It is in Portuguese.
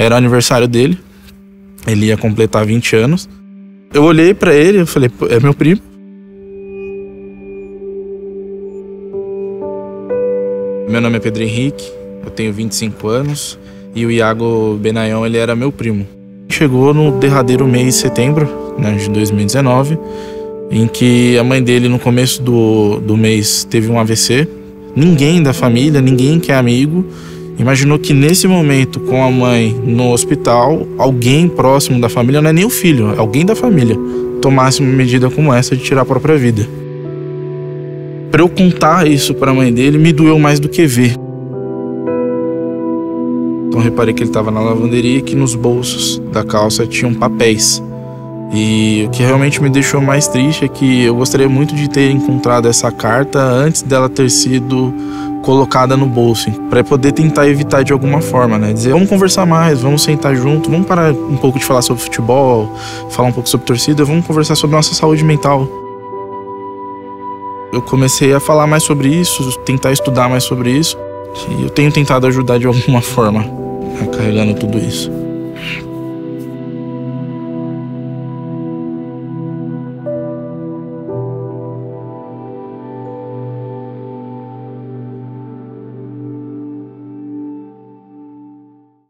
Era o aniversário dele, ele ia completar 20 anos. Eu olhei pra ele e falei, é meu primo. Meu nome é Pedro Henrique, eu tenho 25 anos e o Iago Benayon, ele era meu primo. Chegou no derradeiro mês de setembro, né, de 2019, em que a mãe dele, no começo do mês, teve um AVC. Ninguém da família, ninguém que é amigo, imaginou que nesse momento, com a mãe no hospital, alguém próximo da família, não é nem o filho, é alguém da família, tomasse uma medida como essa de tirar a própria vida. Para eu contar isso para a mãe dele, me doeu mais do que ver. Então reparei que ele estava na lavanderia e que nos bolsos da calça tinham papéis. E o que realmente me deixou mais triste é que eu gostaria muito de ter encontrado essa carta antes dela ter sido colocada no bolso, para poder tentar evitar de alguma forma, né? Dizer, vamos conversar mais, vamos sentar junto, vamos parar um pouco de falar sobre futebol, falar um pouco sobre torcida, vamos conversar sobre nossa saúde mental. Eu comecei a falar mais sobre isso, tentar estudar mais sobre isso, e eu tenho tentado ajudar de alguma forma, carregando tudo isso.